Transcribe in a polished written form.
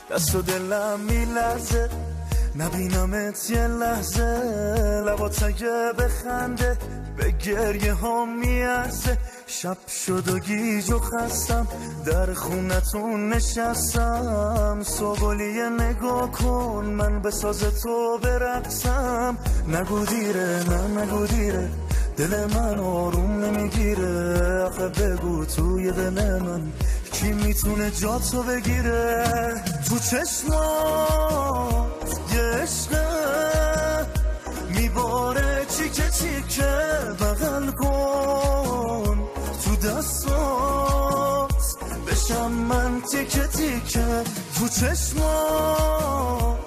دست و دلم میلرزه نبینمت یه لحظه، لبات اگه بخنده به گریه ها میارزه. شب شد و گیج و خستم در خونتون نشستم، صبحولیه نگاه کن من به ساز تو برقصم. نگو دیره نه نگو دیره دل من آروم نمیگیره، آخه بگو توی دل من کی میتونه جاتو بگیره. تو چشمات یه عشقه میباره چیکه چیکه، بغل کن تو دستات بشم من تیکه تیکه. تو چشمات